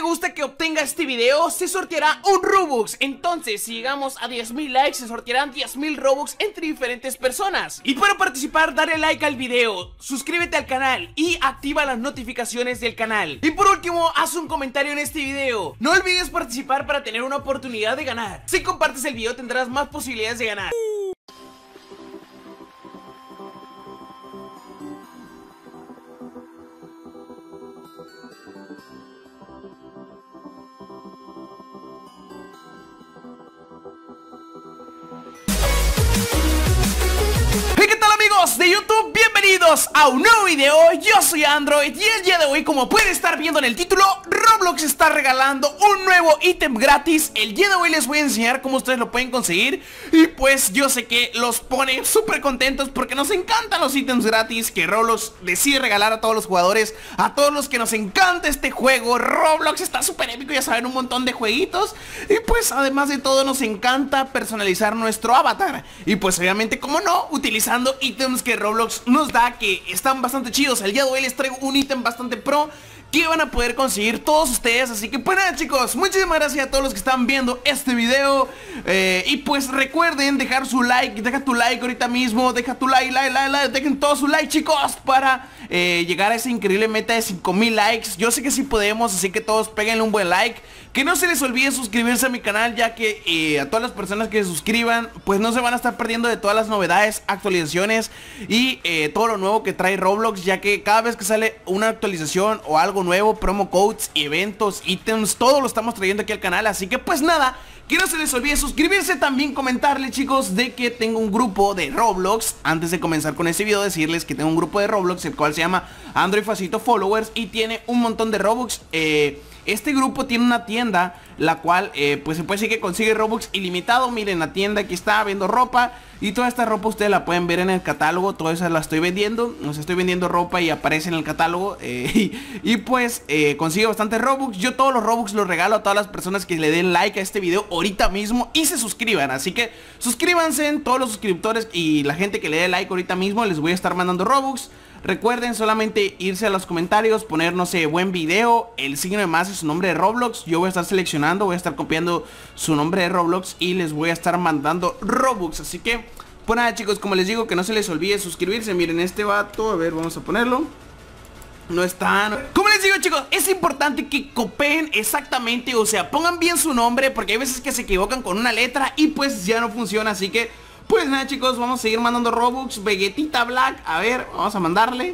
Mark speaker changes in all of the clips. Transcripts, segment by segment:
Speaker 1: gusta que obtenga este video, se sorteará un Robux. Entonces, si llegamos a 10.000 likes, se sortearán 10.000 Robux entre diferentes personas. Y para participar, dale like al video, suscríbete al canal y activa las notificaciones del canal. Y por último, haz un comentario en este video. No olvides participar para tener una oportunidad de ganar. Si compartes el video, tendrás más posibilidades de ganar. De YouTube, bienvenidos a un nuevo video. Yo soy Android y el día de hoy, como pueden estar viendo en el título, Roblox está regalando un nuevo ítem gratis. El día de hoy les voy a enseñar cómo ustedes lo pueden conseguir. Y pues yo sé que los pone súper contentos porque nos encantan los ítems gratis que Roblox decide regalar a todos los jugadores, a todos los que nos encanta este juego. Roblox está súper épico, ya saben, un montón de jueguitos. Y pues además de todo nos encanta personalizar nuestro avatar. Y pues obviamente, como no, utilizando ítems que Roblox nos da, que están bastante chidos. El día de hoy les traigo un ítem bastante pro que van a poder conseguir todos ustedes. Así que pues nada, chicos, muchísimas gracias a todos los que están viendo este video. Y pues recuerden dejar su like, deja tu like ahorita mismo, deja tu like, dejen todo su like, chicos, para llegar a esa increíble meta de 5.000 likes. Yo sé que sí podemos, así que todos péguenle un buen like. Que no se les olvide suscribirse a mi canal, ya que a todas las personas que se suscriban, pues no se van a estar perdiendo de todas las novedades, actualizaciones y todo lo nuevo que trae Roblox, ya que cada vez que sale una actualización o algo nuevo, promo codes, eventos, ítems, todo lo estamos trayendo aquí al canal. Así que pues nada, que no se les olvide suscribirse. También comentarles, chicos, de que tengo un grupo de Roblox. Antes de comenzar con este video, decirles que tengo un grupo de Roblox, el cual se llama Android Facito Followers, y tiene un montón de Robux. Este grupo tiene una tienda, la cual pues se puede decir que consigue Robux ilimitado. Miren la tienda, aquí está, vendo ropa. Y toda esta ropa ustedes la pueden ver en el catálogo. Toda esa la estoy vendiendo. O sea, estoy vendiendo ropa y aparece en el catálogo. Y pues consigue bastante Robux. Yo todos los Robux los regalo a todas las personas que le den like a este video ahorita mismo y se suscriban. Así que suscríbanse, todos los suscriptores y la gente que le dé like ahorita mismo, les voy a estar mandando Robux. Recuerden solamente irse a los comentarios, poner, no sé, buen video, el signo de más y su nombre de Roblox. Yo voy a estar seleccionando, voy a estar copiando su nombre de Roblox y les voy a estar mandando Robux. Así que, pues nada, chicos, como les digo, que no se les olvide suscribirse. Miren este vato, a ver, vamos a ponerlo. No está... Como les digo, chicos, es importante que copien exactamente, o sea, pongan bien su nombre, porque hay veces que se equivocan con una letra y pues ya no funciona. Así que pues nada, chicos, vamos a seguir mandando Robux. Vegetita Black, a ver, vamos a mandarle.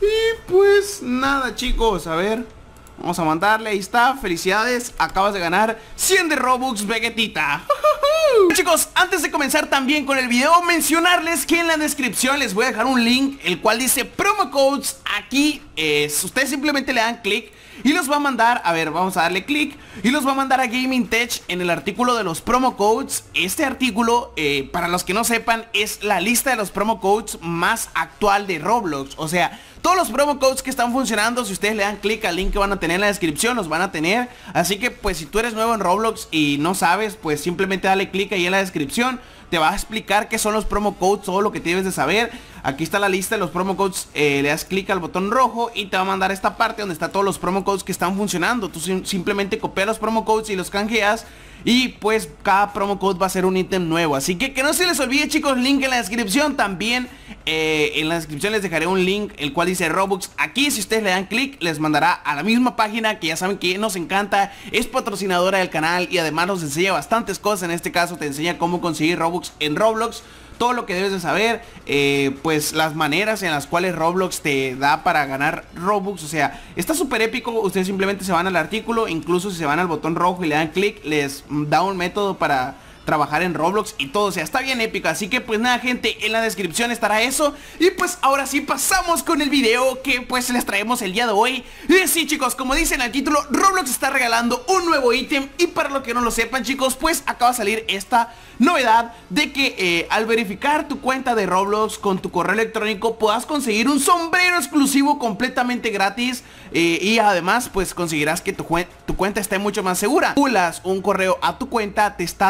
Speaker 1: Y pues nada, chicos, a ver, vamos a mandarle, ahí está, felicidades, acabas de ganar 100 de Robux, Vegetita. Chicos, antes de comenzar también con el video, mencionarles que en la descripción les voy a dejar un link, el cual dice promo codes. Aquí ustedes simplemente le dan clic y los va a mandar, a ver, vamos a darle clic y los va a mandar a Gaming Tech en el artículo de los promo codes. Este artículo, para los que no sepan, es la lista de los promo codes más actual de Roblox. O sea, todos los promo codes que están funcionando, si ustedes le dan clic al link que van a tener en la descripción, los van a tener. Así que pues si tú eres nuevo en Roblox y no sabes, pues simplemente dale clic ahí en la descripción. Te va a explicar qué son los promo codes, todo lo que debes de saber. Aquí está la lista de los promo codes, le das clic al botón rojo y te va a mandar a esta parte donde está todos los promo codes que están funcionando. Tú simplemente copias los promo codes y los canjeas y pues cada promo code va a ser un ítem nuevo. Así que no se les olvide, chicos, link en la descripción. También en la descripción les dejaré un link el cual dice Robux. Aquí si ustedes le dan clic les mandará a la misma página que ya saben que nos encanta, es patrocinadora del canal y además nos enseña bastantes cosas. En este caso te enseña cómo conseguir Robux en Roblox, todo lo que debes de saber, pues las maneras en las cuales Roblox te da para ganar Robux. O sea, está súper épico. Ustedes simplemente se van al artículo, incluso si se van al botón rojo y le dan clic, les da un método para trabajar en Roblox y todo, o sea, está bien épico. Así que pues nada, gente, en la descripción estará eso. Y pues ahora sí pasamos con el video que pues les traemos el día de hoy. Y sí, chicos, como dice en el título, Roblox está regalando un nuevo ítem. Y para los que no lo sepan, chicos, pues acaba de salir esta novedad de que al verificar tu cuenta de Roblox con tu correo electrónico puedas conseguir un sombrero exclusivo completamente gratis. Y además pues conseguirás que tu cuenta esté mucho más segura. Pulas un correo a tu cuenta, te está dando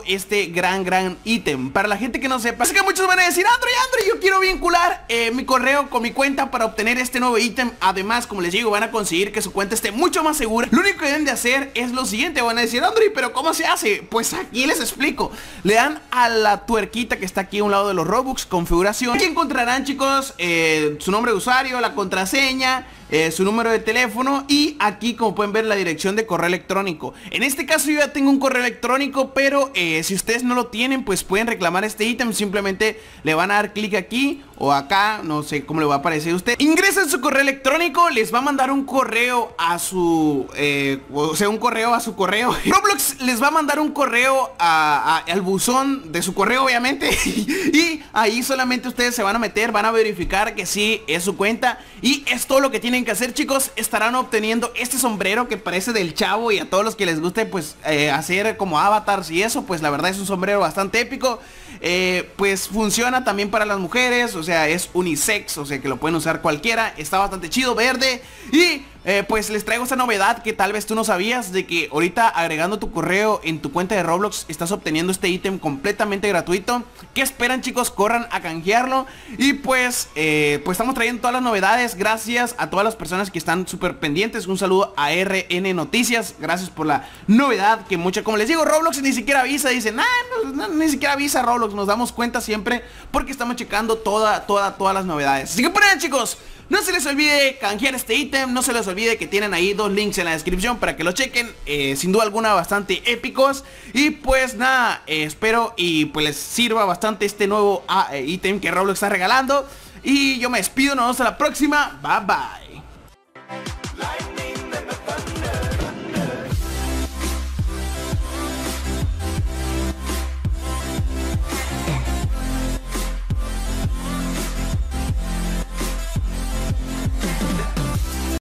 Speaker 1: este gran ítem. Para la gente que no sepa, así que muchos van a decir: Andro, yo quiero vincular mi correo con mi cuenta para obtener este nuevo ítem. Además, como les digo, van a conseguir que su cuenta esté mucho más segura. Lo único que deben de hacer es lo siguiente. Van a decir: Andro, pero ¿cómo se hace? Pues aquí les explico. Le dan a la tuerquita que está aquí a un lado de los Robux, configuración. Aquí encontrarán, chicos, su nombre de usuario, la contraseña, su número de teléfono y aquí, como pueden ver, la dirección de correo electrónico. En este caso yo ya tengo un correo electrónico, pero si ustedes no lo tienen, pues pueden reclamar este ítem. Simplemente le van a dar clic aquí o acá, no sé cómo le va a aparecer a usted. Ingresan su correo electrónico, les va a mandar un correo a su un correo a su correo. Roblox les va a mandar un correo al buzón de su correo, obviamente. Y ahí solamente ustedes se van a meter, van a verificar que sí es su cuenta. Y es todo lo que tienen que hacer, chicos. Estarán obteniendo este sombrero que parece del Chavo, y a todos los que les guste pues hacer como avatars y eso, pues la verdad es un sombrero bastante épico. Pues funciona también para las mujeres, o sea, es unisex, o sea que lo pueden usar cualquiera. Está bastante chido, verde. Y pues les traigo esta novedad que tal vez tú no sabías, de que ahorita agregando tu correo en tu cuenta de Roblox estás obteniendo este ítem completamente gratuito. ¿Qué esperan, chicos? Corran a canjearlo. Y pues estamos trayendo todas las novedades. Gracias a todas las personas que están súper pendientes. Un saludo a RN Noticias. Gracias por la novedad que mucha, como les digo, Roblox ni siquiera avisa. Dicen, ni siquiera avisa Roblox. Nos damos cuenta siempre porque estamos checando todas las novedades. Así que por ahí, chicos, no se les olvide canjear este ítem. No se les olvide que tienen ahí dos links en la descripción para que lo chequen. Sin duda alguna bastante épicos. Y pues nada, espero y pues les sirva bastante este nuevo ítem que Roblox está regalando. Y yo me despido, nos vemos a la próxima. Bye bye.